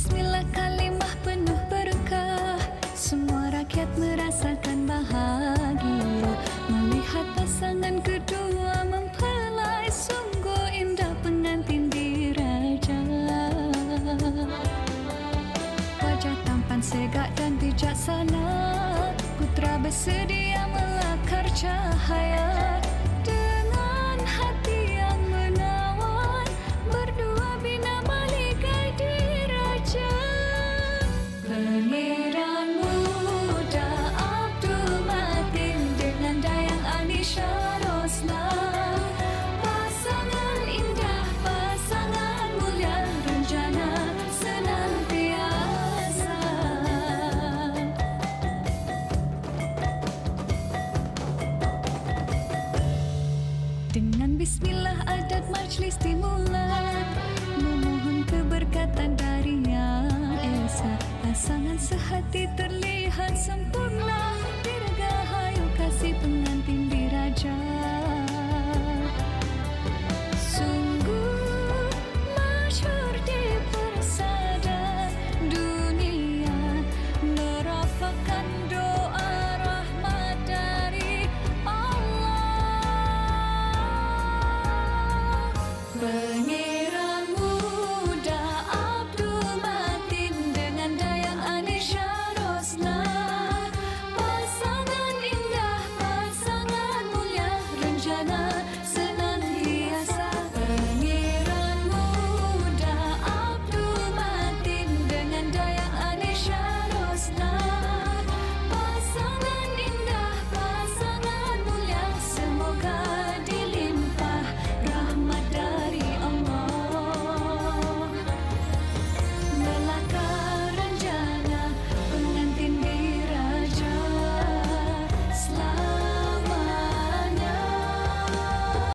Bismillah kalimah penuh berkah, semua rakyat merasakan bahagia melihat pasangan kedua mempelai. Sungguh indah pengantin diraja, wajah tampan segak dan bijaksana, putra bersedia melakar cahaya.